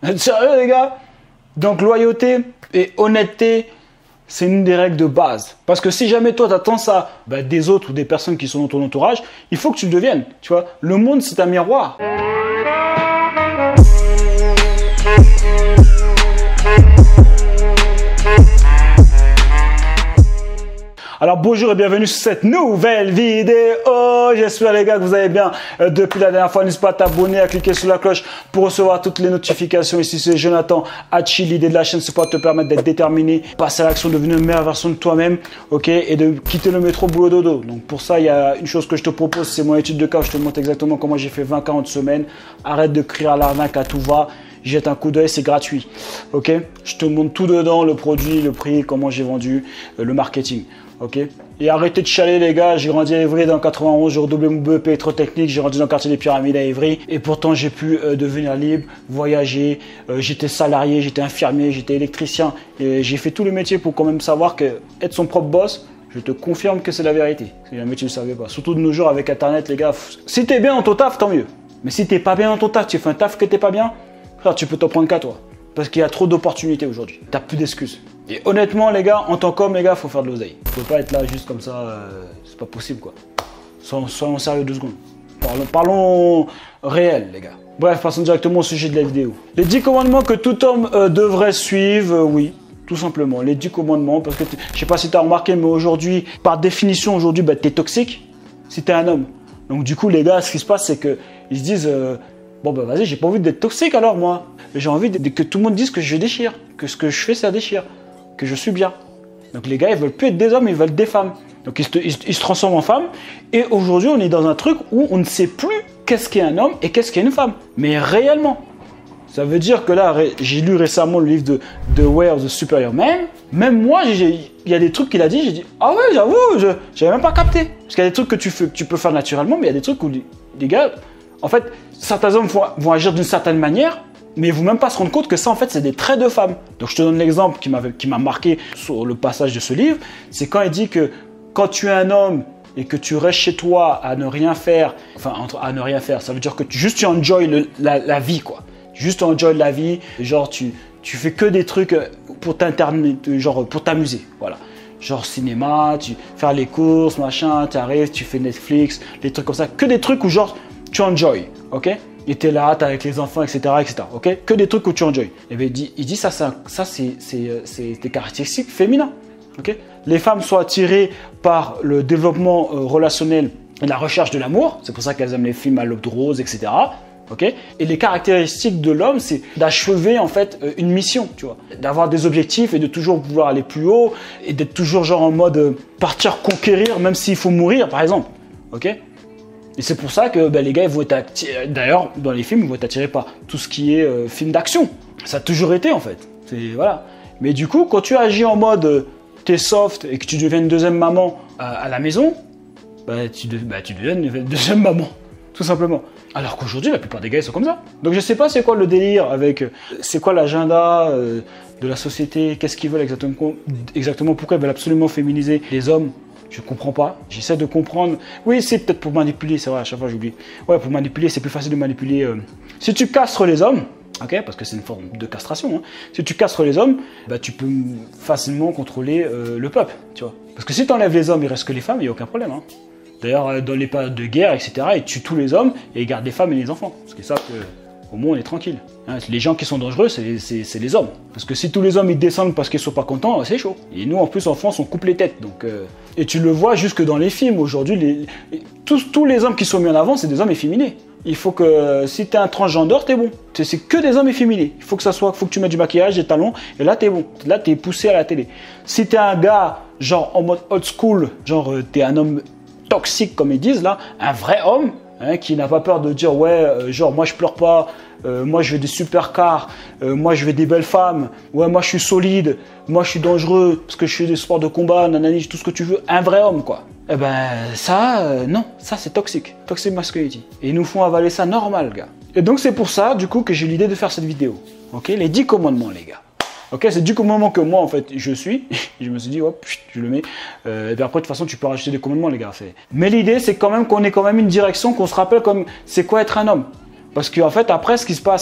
Sérieux, les gars? Donc, loyauté et honnêteté, c'est une des règles de base. Parce que si jamais toi, tu attends ça des autres ou des personnes qui sont dans ton entourage, il faut que tu le deviennes. Tu vois, le monde, c'est un miroir. Alors bonjour et bienvenue sur cette nouvelle vidéo. J'espère les gars que vous allez bien depuis la dernière fois. N'hésitez pas à t'abonner, à cliquer sur la cloche pour recevoir toutes les notifications. Ici c'est Jonathan Hachi. L'idée de la chaîne c'est pour te permettre d'être déterminé, passer à l'action, devenir une meilleure version de toi-même, ok, et de quitter le métro boulot dodo. Donc pour ça il y a une chose que je te propose, c'est mon étude de cas où je te montre exactement comment j'ai fait 20-40 semaines. Arrête de crier à l'arnaque à tout va. Jette un coup d'œil, c'est gratuit. Ok, je te montre tout dedans, le produit, le prix, comment j'ai vendu, le marketing. Ok, et arrêtez de chialer les gars, j'ai grandi à Évry dans le 91, j'ai redoublé mon BEP électrotechnique, j'ai grandi dans le quartier des Pyramides à Évry et pourtant j'ai pu devenir libre, voyager, j'étais salarié, j'étais infirmier, j'étais électricien et j'ai fait tout le métier pour quand même savoir que être son propre boss, je te confirme que c'est la vérité. Si jamais tu ne savais pas, surtout de nos jours avec internet les gars, si t'es bien dans ton taf tant mieux, mais si t'es pas bien dans ton taf, tu fais un taf que t'es pas bien, frère, tu peux t'en prendre qu'à toi. Parce qu'il y a trop d'opportunités aujourd'hui. T'as plus d'excuses. Et honnêtement, les gars, en tant qu'homme, les gars, faut faire de l'oseille. Faut pas être là juste comme ça, c'est pas possible, quoi. Soyons sérieux 2 secondes. Parlons réel, les gars. Bref, passons directement au sujet de la vidéo. Les 10 commandements que tout homme devrait suivre, oui. Tout simplement, les 10 commandements. Parce que, je sais pas si tu as remarqué, mais aujourd'hui, par définition, aujourd'hui, tu es toxique si tu es un homme. Donc du coup, les gars, ce qui se passe, c'est qu'ils se disent... bon ben vas-y, j'ai pas envie d'être toxique alors moi. J'ai envie que tout le monde dise que je déchire, que ce que je fais ça déchire, que je suis bien. Donc les gars, ils veulent plus être des hommes, ils veulent des femmes. Donc ils se transforment en femmes. Et aujourd'hui, on est dans un truc où on ne sait plus qu'est-ce qu'est un homme et qu'est-ce qu'est une femme. Mais réellement. Ça veut dire que là, j'ai lu récemment le livre de The Way of the Superior Man. Même moi, il y a des trucs qu'il a dit, j'ai dit, ah ouais, j'avoue, j'avais même pas capté. Parce qu'il y a des trucs que tu peux faire naturellement, mais il y a des trucs où les gars, en fait, certains hommes vont agir d'une certaine manière, mais ils ne vont même pas se rendre compte que ça, en fait, c'est des traits de femmes. Donc, je te donne l'exemple qui m'a marqué sur le passage de ce livre. C'est quand il dit que quand tu es un homme et que tu restes chez toi à ne rien faire, enfin, à ne rien faire, ça veut dire que tu enjoy la vie, quoi. Juste enjoy la vie, genre tu fais que des trucs pour t'amuser, voilà. Genre cinéma, faire les courses, machin, tu arrives, tu fais Netflix, des trucs comme ça. Que des trucs où genre tu enjoy, ok? Et t'es là, t'es avec les enfants, etc., ok? Que des trucs où tu enjoy. Et bien il dit ça c'est des caractéristiques féminines, ok? Les femmes sont attirées par le développement relationnel et la recherche de l'amour. C'est pour ça qu'elles aiment les films à l'aube de rose, etc., ok? Et les caractéristiques de l'homme, c'est d'achever en fait une mission, tu vois, d'avoir des objectifs et de toujours pouvoir aller plus haut et d'être toujours genre en mode partir conquérir même s'il faut mourir, par exemple, ok? Et c'est pour ça que les gars ils vont être attirés, d'ailleurs dans les films ils vont être attirés par tout ce qui est film d'action. Ça a toujours été en fait, voilà. Mais du coup quand tu agis en mode t'es soft et que tu deviens une deuxième maman à la maison, tu deviens une deuxième maman, tout simplement. Alors qu'aujourd'hui, la plupart des gars, ils sont comme ça. Donc je sais pas c'est quoi le délire avec... c'est quoi l'agenda de la société, qu'est-ce qu'ils veulent exactement, pourquoi ils veulent absolument féminiser les hommes. Je comprends pas. J'essaie de comprendre. Oui, c'est peut-être pour manipuler, c'est vrai, à chaque fois j'oublie. Ouais, pour manipuler, c'est plus facile de manipuler. Si tu castres les hommes, ok, parce que c'est une forme de castration, hein. Si tu castres les hommes, tu peux facilement contrôler le peuple, tu vois. Parce que si tu enlèves les hommes, il reste que les femmes, il n'y a aucun problème, hein. D'ailleurs, dans les périodes de guerre, etc., ils tuent tous les hommes et ils gardent les femmes et les enfants. Parce qu'ils savent qu'au moins on est tranquille. Hein, les gens qui sont dangereux, c'est les hommes. Parce que si tous les hommes ils descendent parce qu'ils sont pas contents, c'est chaud. Et nous, en plus, en France, on coupe les têtes. Donc, et tu le vois jusque dans les films. Aujourd'hui, tous les hommes qui sont mis en avant, c'est des hommes efféminés. Il faut que, si tu es un transgenre, t'es bon. C'est que des hommes efféminés. Il faut que tu mettes du maquillage, des talons, et là, t'es bon. Là, t'es poussé à la télé. Si t'es un gars, genre en mode old school, genre t'es un homme toxique comme ils disent là, un vrai homme hein, qui n'a pas peur de dire ouais genre moi je pleure pas, moi je veux des super cars, moi je veux des belles femmes, ouais moi je suis solide, moi je suis dangereux parce que je fais des sports de combat, nanani, tout ce que tu veux, un vrai homme quoi. Eh ben ça non, ça c'est toxique, toxic masculinity. Et ils nous font avaler ça normal gars. Et donc c'est pour ça du coup que j'ai l'idée de faire cette vidéo. Ok, les 10 commandements les gars. Ok, c'est du commandement que moi en fait je suis. Je me suis dit hop, je le mets. Et puis après de toute façon tu peux rajouter des commandements les gars. Mais l'idée c'est quand même qu'on ait quand même une direction, qu'on se rappelle comme c'est quoi être un homme. Parce qu'en fait après ce qui se passe,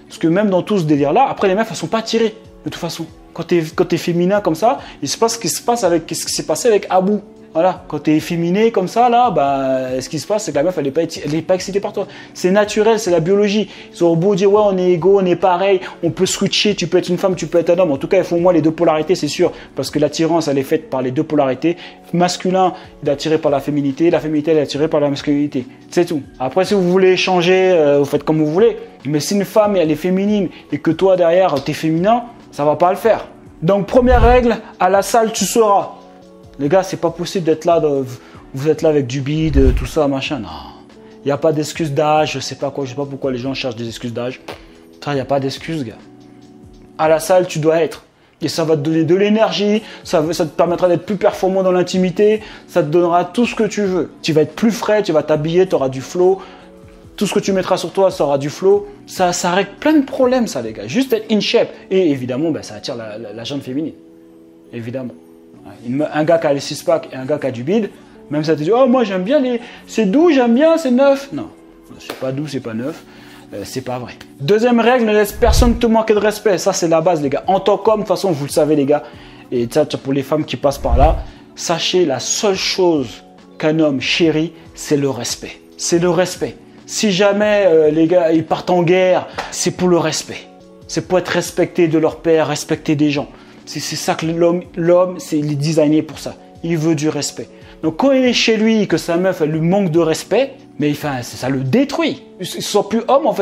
Parce que même dans tout ce délire-là, après les meufs, elles sont pas attirées, de toute façon. Quand t'es féminin comme ça, il se passe ce qui s'est passé avec Abou. Voilà, quand tu es efféminé comme ça, là, bah, ce qui se passe, c'est que la meuf, elle est pas excitée par toi. C'est naturel, c'est la biologie. Ils ont beau dire, ouais, on est égaux, on est pareil, on peut switcher, tu peux être une femme, tu peux être un homme. En tout cas, il faut au moins les deux polarités, c'est sûr. Parce que l'attirance, elle est faite par les deux polarités. Masculin, il est attiré par la féminité, elle est attirée par la masculinité. C'est tout. Après, si vous voulez changer, vous faites comme vous voulez. Mais si une femme, elle est féminine et que toi, derrière, tu es féminin, ça va pas le faire. Donc, première règle, à la salle, tu seras. Les gars, c'est pas possible d'être là, vous êtes là avec du bide, tout ça, machin. Non. Il n'y a pas d'excuse d'âge, je sais pas quoi, je sais pas pourquoi les gens cherchent des excuses d'âge. Il n'y a pas d'excuse, gars. À la salle, tu dois être. Et ça va te donner de l'énergie, ça te permettra d'être plus performant dans l'intimité, ça te donnera tout ce que tu veux. Tu vas être plus frais, tu vas t'habiller, tu auras du flow. Tout ce que tu mettras sur toi, ça aura du flow. Ça règle plein de problèmes, ça, les gars. Juste être in shape. Et évidemment, ben, ça attire la gente féminine. Évidemment. Un gars qui a les six-packs et un gars qui a du bide, même ça te dit, oh, moi j'aime bien c'est doux, j'aime bien, c'est neuf. Non, c'est pas doux, c'est pas neuf, c'est pas vrai. Deuxième règle, ne laisse personne te manquer de respect. Ça, c'est la base, les gars. En tant qu'homme, de toute façon, vous le savez, les gars, et ça, pour les femmes qui passent par là, sachez, la seule chose qu'un homme chérit, c'est le respect. C'est le respect. Si jamais les gars, ils partent en guerre, c'est pour le respect. C'est pour être respecté de leur père, respecter des gens. C'est ça que l'homme, il est designé pour ça. Il veut du respect. Donc quand il est chez lui et que sa meuf, elle lui manque de respect, mais enfin, ça le détruit. Il ne se sent plus homme en fait.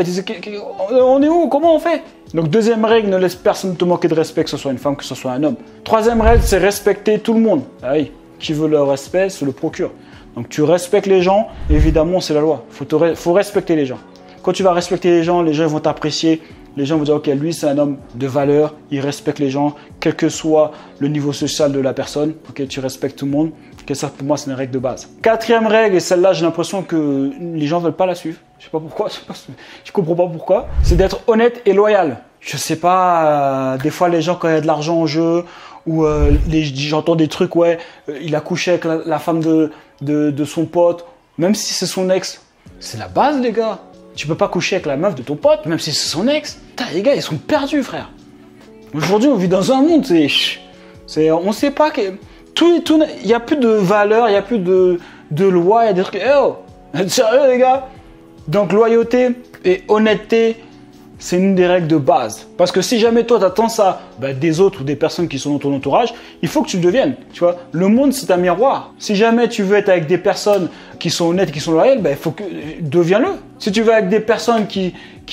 On est où? Comment on fait? Donc deuxième règle, ne laisse personne te manquer de respect, que ce soit une femme, que ce soit un homme. Troisième règle, c'est respecter tout le monde. Ah oui, qui veut le respect, se le procure. Donc tu respectes les gens, évidemment, c'est la loi. Faut respecter les gens. Quand tu vas respecter les gens vont t'apprécier. Les gens vont dire, ok, lui, c'est un homme de valeur, il respecte les gens, quel que soit le niveau social de la personne. Ok, tu respectes tout le monde. Okay, ça, pour moi, c'est une règle de base. Quatrième règle, et celle-là, j'ai l'impression que les gens ne veulent pas la suivre. Je sais pas pourquoi, je comprends pas pourquoi. C'est d'être honnête et loyal. Je sais pas, des fois, les gens, quand il y a de l'argent en jeu, ou j'entends des trucs, ouais, il a couché avec la femme de son pote, même si c'est son ex. C'est la base, les gars. Tu peux pas coucher avec la meuf de ton pote, même si c'est son ex. Putain, les gars, ils sont perdus, frère. Aujourd'hui, on vit dans un monde, on sait pas que il y a plus de valeur, il y a plus de loi, il y a des trucs. Oh, sérieux, les gars. Donc, loyauté et honnêteté, c'est une des règles de base. Parce que si jamais toi, tu attends ça des autres ou des personnes qui sont dans ton entourage, il faut que tu le deviennes. Tu vois, le monde, c'est un miroir. Si jamais tu veux être avec des personnes qui sont honnêtes, qui sont loyales, il faut que deviens-le. Si tu veux avec des personnes qui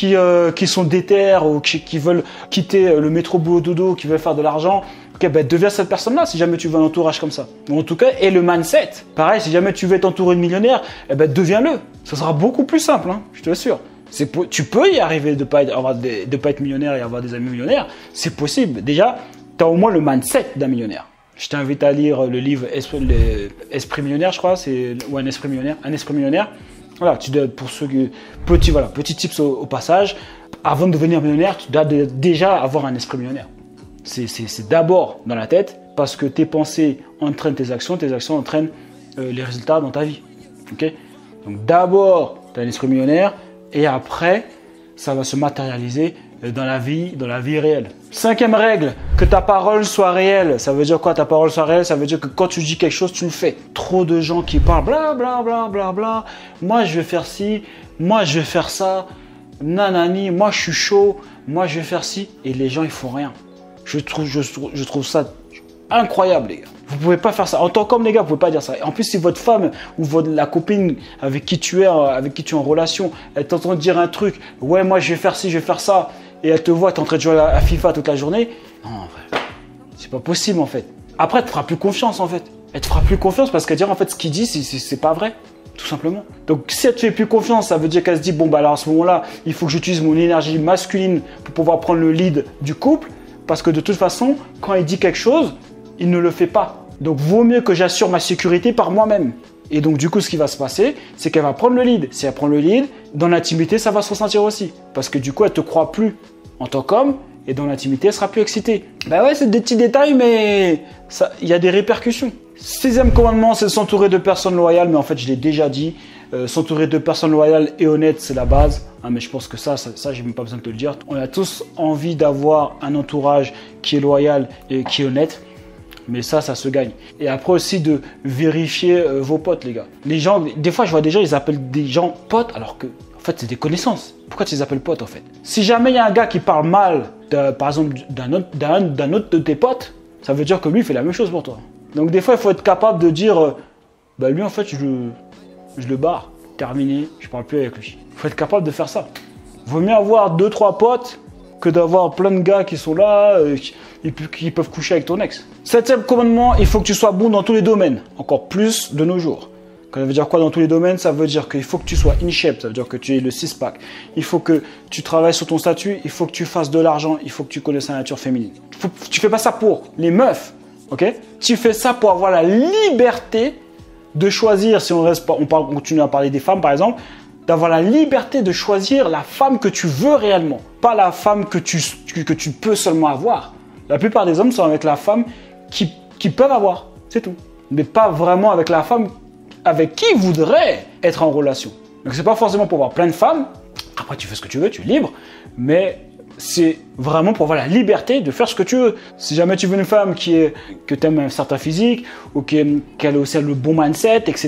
sont déter ou qui veulent quitter le métro boulot dodo, qui veulent faire de l'argent, deviens cette personne-là si jamais tu veux un entourage comme ça. En tout cas, et le mindset. Pareil, si jamais tu veux t'entourer de millionnaires, deviens-le. Ça sera beaucoup plus simple, hein, je te l'assure. Tu peux y arriver de pas être millionnaire et avoir des amis millionnaires. C'est possible. Déjà, tu as au moins le mindset d'un millionnaire. Je t'invite à lire le livre Esprit millionnaire, je crois. Ou un esprit millionnaire. Un esprit millionnaire. Voilà, pour ceux qui... Petit tips au passage. Avant de devenir millionnaire, tu dois déjà avoir un esprit millionnaire. C'est d'abord dans la tête parce que tes pensées entraînent tes actions entraînent les résultats dans ta vie. Okay? Donc d'abord, tu as un esprit millionnaire. Et après, ça va se matérialiser dans la vie réelle. Cinquième règle, que ta parole soit réelle. Ça veut dire quoi, ta parole soit réelle? Ça veut dire que quand tu dis quelque chose, tu le fais. Trop de gens qui parlent bla bla bla bla bla. Moi, je vais faire ci. Moi, je vais faire ça. Nanani. Moi, je suis chaud. Moi, je vais faire ci. Et les gens, ils font rien. Je trouve ça incroyable, les gars. Vous pouvez pas faire ça. En tant qu'homme, les gars, vous pouvez pas dire ça. En plus, si votre femme ou la copine avec qui tu es en relation, elle t'entend dire un truc, ouais, moi, je vais faire ci, je vais faire ça, et elle te voit, tu es en train de jouer à FIFA toute la journée, non, c'est pas possible, en fait. Après, elle te fera plus confiance, en fait. Elle te fera plus confiance parce qu'elle dira, en fait, ce qu'il dit, c'est pas vrai. Tout simplement. Donc, si elle te fait plus confiance, ça veut dire qu'elle se dit, bon, alors à ce moment-là, il faut que j'utilise mon énergie masculine pour pouvoir prendre le lead du couple, parce que de toute façon, quand il dit quelque chose, il ne le fait pas. Donc, vaut mieux que j'assure ma sécurité par moi-même. Et donc, du coup, ce qui va se passer, c'est qu'elle va prendre le lead. Si elle prend le lead, dans l'intimité, ça va se ressentir aussi. Parce que du coup, elle ne te croit plus en tant qu'homme. Et dans l'intimité, elle sera plus excitée. Ouais, c'est des petits détails, mais il y a des répercussions. Sixième commandement, c'est de s'entourer de personnes loyales. Mais en fait, je l'ai déjà dit. s'entourer de personnes loyales et honnêtes, c'est la base. Hein, mais je pense que ça j'ai même pas besoin de te le dire. On a tous envie d'avoir un entourage qui est loyal et qui est honnête. Mais ça se gagne. Et après aussi de vérifier vos potes, les gars. Les gens, des fois, je vois des gens, ils appellent des gens potes, alors que, en fait, c'est des connaissances. Pourquoi tu les appelles potes, en fait? Si jamais il y a un gars qui parle mal, par exemple, d'un autre de tes potes, ça veut dire que lui, il fait la même chose pour toi. Donc, des fois, il faut être capable de dire, bah lui, en fait, je le barre. Terminé, je parle plus avec lui. Il faut être capable de faire ça. Vaut mieux avoir 2-3 potes que d'avoir plein de gars qui sont là et qui peuvent coucher avec ton ex. 7e commandement, il faut que tu sois bon dans tous les domaines, encore plus de nos jours. Ça veut dire quoi dans tous les domaines? Ça veut dire qu'il faut que tu sois in shape, ça veut dire que tu aies le six-pack. Il faut que tu travailles sur ton statut, il faut que tu fasses de l'argent, il faut que tu connaisses la nature féminine. Tu fais pas ça pour les meufs, ok? Tu fais ça pour avoir la liberté de choisir, si on continue à parler des femmes par exemple, d'avoir la liberté de choisir la femme que tu veux réellement, pas la femme que tu peux seulement avoir. La plupart des hommes sont avec la femme qui peuvent avoir, c'est tout. Mais pas vraiment avec la femme avec qui ils voudraient être en relation. Donc c'est pas forcément pour avoir plein de femmes, après tu fais ce que tu veux, tu es libre, mais c'est vraiment pour avoir la liberté de faire ce que tu veux. Si jamais tu veux une femme que tu aimes un certain physique, ou qu'elle a aussi le bon mindset, etc.,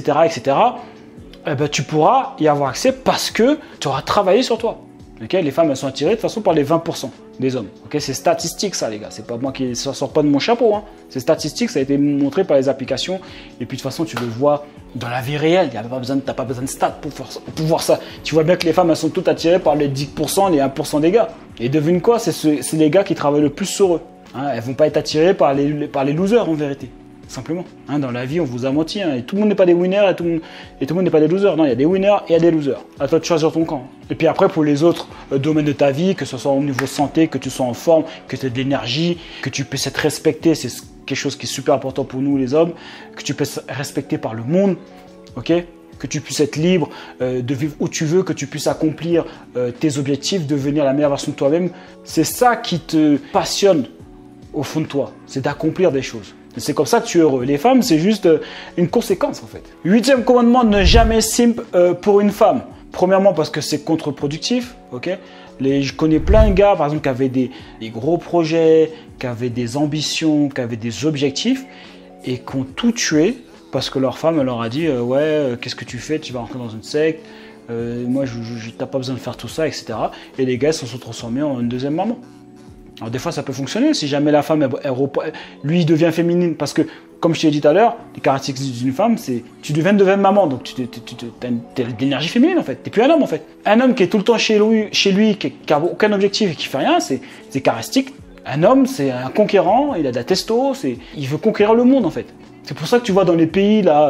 eh ben, tu pourras y avoir accès parce que tu auras travaillé sur toi. Okay, les femmes, elles sont attirées de toute façon par les 20% des hommes. Okay, c'est statistique ça, les gars. C'est pas moi ça sort pas de mon chapeau. Hein. C'est statistique, ça a été montré par les applications. Et puis de toute façon, tu le vois dans la vie réelle. Tu n'as pas besoin de stats pour voir ça. Tu vois bien que les femmes, elles sont toutes attirées par les 10%, les 1% des gars. Et devine quoi, c'est les gars qui travaillent le plus sur eux. Hein, elles vont pas être attirées par les losers en vérité. Simplement. Hein, dans la vie, on vous a menti. Hein, et tout le monde n'est pas des winners et tout le monde n'est pas des losers. Non, il y a des winners et il y a des losers. À toi de choisir ton camp. Et puis après, pour les autres domaines de ta vie, que ce soit au niveau santé, que tu sois en forme, que tu aies de l'énergie, que tu puisses être respecté, c'est quelque chose qui est super important pour nous les hommes, que tu puisses être respecté par le monde, ok, que tu puisses être libre de vivre où tu veux, que tu puisses accomplir tes objectifs, devenir la meilleure version de toi-même. C'est ça qui te passionne au fond de toi, c'est d'accomplir des choses. C'est comme ça que tu es heureux. Les femmes, c'est juste une conséquence en fait. 8e commandement, ne jamais simp pour une femme. Premièrement parce que c'est contre-productif. Okay, je connais plein de gars par exemple qui avaient des gros projets, qui avaient des ambitions, qui avaient des objectifs et qui ont tout tué parce que leur femme elle leur a dit ouais qu'est-ce que tu fais, tu vas rentrer dans une secte, moi t'as pas besoin de faire tout ça, etc. Et les gars se sont transformés en une deuxième maman. Alors des fois ça peut fonctionner si jamais la femme lui devient féminine parce que comme je t'ai dit tout à l'heure, les caractéristiques d'une femme c'est tu deviens une deuxième maman donc tu as de l'énergie féminine en fait, t'es plus un homme en fait. Un homme qui est tout le temps chez lui qui n'a aucun objectif et qui fait rien, c'est caractéristique. Un homme c'est un conquérant, il a de la testo, il veut conquérir le monde en fait. C'est pour ça que tu vois dans les pays là,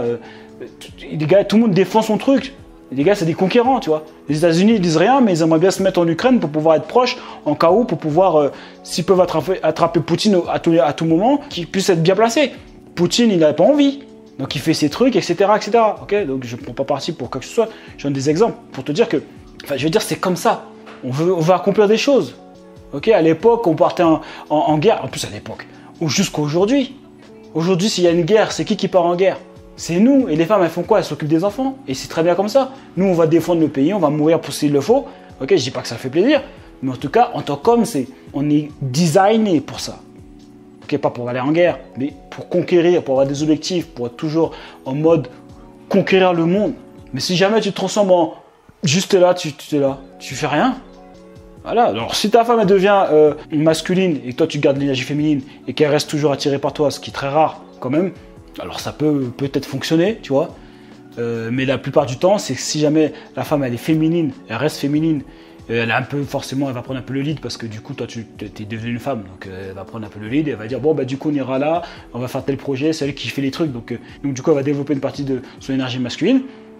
les gars, tout le monde défend son truc. Les gars, c'est des conquérants, tu vois. Les États-Unis, ils disent rien, mais ils aimeraient bien se mettre en Ukraine pour pouvoir être proches, en cas où, pour pouvoir, s'ils peuvent attraper Poutine à tout moment, qu'ils puissent être bien placés. Poutine, il n'a pas envie. Donc, il fait ses trucs, etc., etc. Okay, donc, je ne prends pas parti pour quoi que ce soit. Je donne des exemples pour te dire que, enfin, je veux dire, c'est comme ça. On veut accomplir des choses. Okay, à l'époque, on partait en guerre. En plus, à l'époque. Ou jusqu'à aujourd'hui. Aujourd'hui, s'il y a une guerre, c'est qui part en guerre? C'est nous. Et les femmes, elles font quoi? Elles s'occupent des enfants. Et c'est très bien comme ça. Nous, on va défendre le pays, on va mourir pour s'il le faut. Ok, je dis pas que ça fait plaisir. Mais en tout cas, en tant qu'homme, on est designé pour ça. Ok, pas pour aller en guerre, mais pour conquérir, pour avoir des objectifs, pour être toujours en mode conquérir le monde. Mais si jamais tu te transformes en juste là, tu es là, tu fais rien. Voilà. Alors, si ta femme, elle devient masculine et que toi, tu gardes l'énergie féminine et qu'elle reste toujours attirée par toi, ce qui est très rare quand même, alors ça peut peut-être fonctionner, tu vois, mais la plupart du temps, c'est que si jamais la femme elle est féminine, elle reste féminine, elle a un peu forcément, elle va prendre un peu le lead parce que du coup toi tu es devenue une femme, donc elle va prendre un peu le lead et elle va dire bon bah du coup on ira là, on va faire tel projet, c'est elle qui fait les trucs, donc du coup elle va développer une partie de son énergie masculine.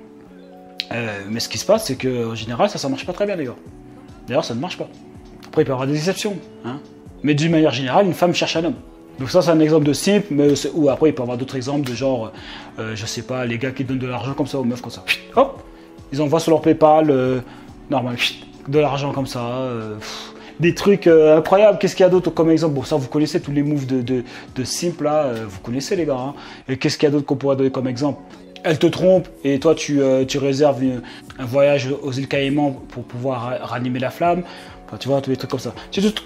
Mais ce qui se passe, c'est que en général ça marche pas très bien d'ailleurs. D'ailleurs ça ne marche pas. Après il peut y avoir des exceptions, hein, mais d'une manière générale une femme cherche un homme. Donc ça c'est un exemple de simple, mais ou après il peut y avoir d'autres exemples de genre, je sais pas, les gars qui donnent de l'argent comme ça aux meufs comme ça. Hop, ils envoient sur leur PayPal, normal, de l'argent comme ça, des trucs incroyables. Qu'est-ce qu'il y a d'autre comme exemple? Bon ça vous connaissez tous les moves de simple là, vous connaissez les gars. Hein. Et qu'est-ce qu'il y a d'autre qu'on pourrait donner comme exemple? elle te trompe et toi tu réserves un voyage aux îles Caïmans pour pouvoir ranimer la flamme. Enfin, tu vois, tous les trucs comme ça.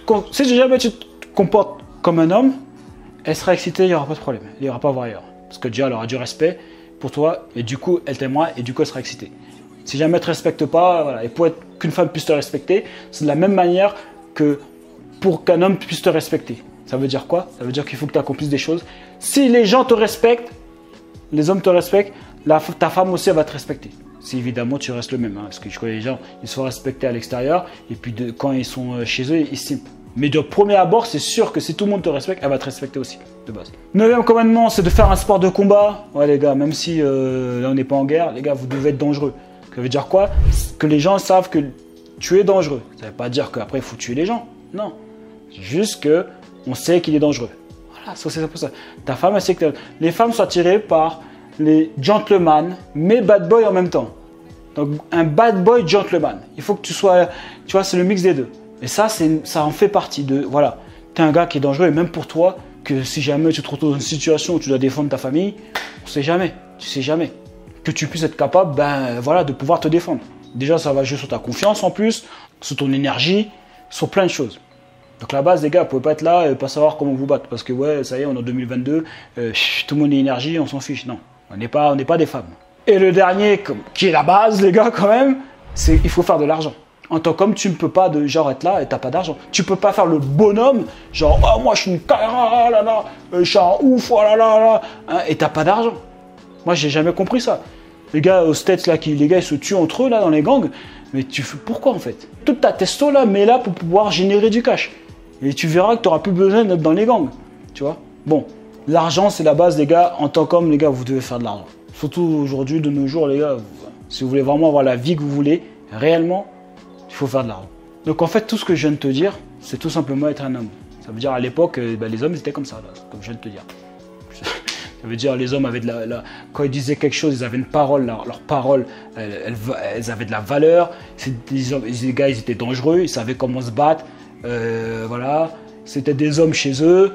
Si jamais tu te comportes comme un homme, elle sera excitée, il n'y aura pas de problème. Il n'y aura pas à voir ailleurs. Parce que déjà, elle aura du respect pour toi et du coup, elle t'aimera et du coup, elle sera excitée. Si jamais elle ne te respecte pas, voilà, et pour qu'une femme puisse te respecter, c'est de la même manière que pour qu'un homme puisse te respecter. Ça veut dire quoi? Ça veut dire qu'il faut que tu accomplisses des choses. Si les gens te respectent, les hommes te respectent, ta femme aussi elle va te respecter. Si évidemment tu restes le même. Hein, parce que je connais les gens, ils sont respectés à l'extérieur et puis quand ils sont chez eux, ils simpent. Mais de premier abord, c'est sûr que si tout le monde te respecte, elle va te respecter aussi, de base. 9e commandement, c'est de faire un sport de combat. Ouais les gars, même si là on n'est pas en guerre, les gars, vous devez être dangereux. Ça veut dire quoi? Que les gens savent que tu es dangereux. Ça ne veut pas dire qu'après il faut tuer les gens. Non. C'est juste que on sait qu'il est dangereux. Voilà, c'est pour ça. Ta femme, elle sait que les femmes sont attirées par les gentlemen, mais bad boy en même temps. Donc un bad boy gentleman. Il faut que tu sois, tu vois, c'est le mix des deux. Et ça en fait partie de, voilà. Tu es un gars qui est dangereux et même pour toi, que si jamais tu te retrouves dans une situation où tu dois défendre ta famille, on sait jamais, tu sais jamais. Que tu puisses être capable, ben voilà, de pouvoir te défendre. Déjà, ça va jouer sur ta confiance en plus, sur ton énergie, sur plein de choses. Donc la base, les gars, vous pouvez pas être là et pas savoir comment vous battre. Parce que ouais, ça y est, on est en 2022, tout le monde est énergie, on s'en fiche. Non, on n'est pas des femmes. Et le dernier, qui est la base, les gars, quand même, c'est qu'il faut faire de l'argent. En tant qu'homme, tu ne peux pas genre être là et t'as pas d'argent. Tu peux pas faire le bonhomme, genre oh, moi je suis une carrière, là là, je suis un ouf, oh là là là, hein, et t'as pas d'argent. Moi j'ai jamais compris ça. Les gars aux States là, les gars ils se tuent entre eux là dans les gangs, mais tu fais pourquoi en fait? Toute ta testo là, mets là pour pouvoir générer du cash. Et tu verras que tu n'auras plus besoin d'être dans les gangs, tu vois. Bon, l'argent c'est la base les gars. En tant qu'homme les gars, vous devez faire de l'argent. Surtout aujourd'hui, de nos jours les gars, si vous voulez vraiment avoir la vie que vous voulez, réellement, il faut faire de l'argent. Donc en fait, tout ce que je viens de te dire, c'est tout simplement être un homme. Ça veut dire à l'époque, les hommes étaient comme ça, là, comme je viens de te dire. Ça veut dire les hommes avaient quand ils disaient quelque chose, ils avaient une parole, leurs paroles, elles avaient de la valeur. Les gars, ils étaient dangereux, ils savaient comment se battre. Voilà, c'était des hommes chez eux.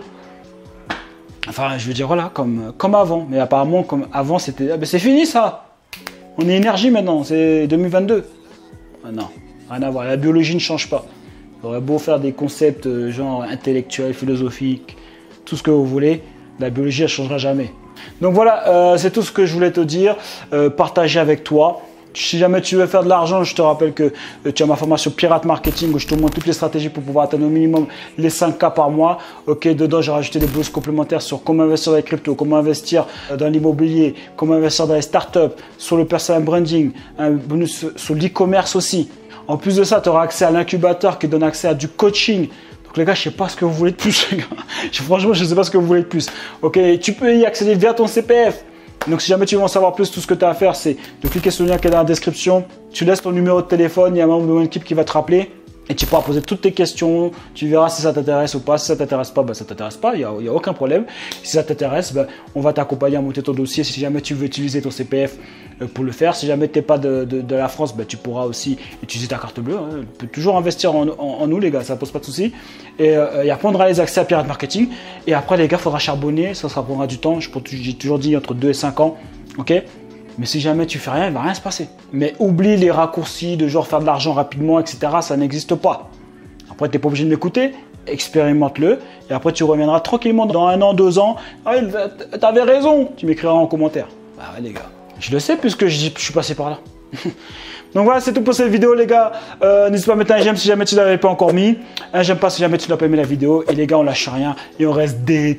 Enfin, je veux dire, voilà, comme avant. Mais apparemment, comme avant, c'était... Ah, ben c'est fini ça. On est énergie maintenant, c'est 2022. Ah, non, rien à voir. La biologie ne change pas. Il aurait beau faire des concepts genre intellectuels, philosophiques, tout ce que vous voulez. La biologie, elle ne changera jamais. Donc voilà, c'est tout ce que je voulais te dire, partager avec toi. Si jamais tu veux faire de l'argent, je te rappelle que tu as ma formation Pirate Marketing où je te montre toutes les stratégies pour pouvoir atteindre au minimum les 5K par mois. Ok, dedans, j'ai rajouté des bonus complémentaires sur comment investir dans les cryptos, comment investir dans l'immobilier, comment investir dans les startups, sur le personal branding, un bonus sur l'e-commerce aussi. En plus de ça, tu auras accès à l'incubateur qui donne accès à du coaching. Donc les gars, je sais pas ce que vous voulez de plus, les gars. Franchement, je sais pas ce que vous voulez de plus. Ok, tu peux y accéder via ton CPF. Donc si jamais tu veux en savoir plus, tout ce que tu as à faire, c'est de cliquer sur le lien qui est dans la description. Tu laisses ton numéro de téléphone, il y a un membre de mon équipe qui va te rappeler. Et tu pourras poser toutes tes questions, tu verras si ça t'intéresse ou pas. Si ça t'intéresse pas, ça t'intéresse pas, il n'y a aucun problème. Si ça t'intéresse, on va t'accompagner à monter ton dossier. Si jamais tu veux utiliser ton CPF pour le faire, si jamais tu n'es pas de la France, tu pourras aussi utiliser ta carte bleue. Hein. Tu peux toujours investir en nous les gars, ça ne pose pas de souci. Et après on aura les accès à Pirate Marketing. Et après les gars, il faudra charbonner, ça prendra du temps. J'ai toujours dit entre 2 et 5 ans. Ok ? Mais si jamais tu fais rien, il ne va rien se passer. Mais oublie les raccourcis de genre faire de l'argent rapidement, etc. Ça n'existe pas. Après, tu n'es pas obligé de m'écouter. Expérimente-le. Et après, tu reviendras tranquillement dans 1 an, 2 ans. Ah, tu avais raison. Tu m'écriras en commentaire. Bah ouais, les gars. Je le sais puisque je suis passé par là. Donc voilà, c'est tout pour cette vidéo, les gars. N'hésite pas à mettre un j'aime si jamais tu ne l'avais pas encore mis. Un j'aime pas si jamais tu n'as pas aimé la vidéo. Et les gars, on lâche rien. Et on reste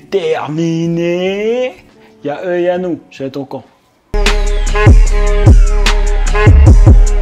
déterminés. Il y a eux et il y a nous. Je vais être au camp.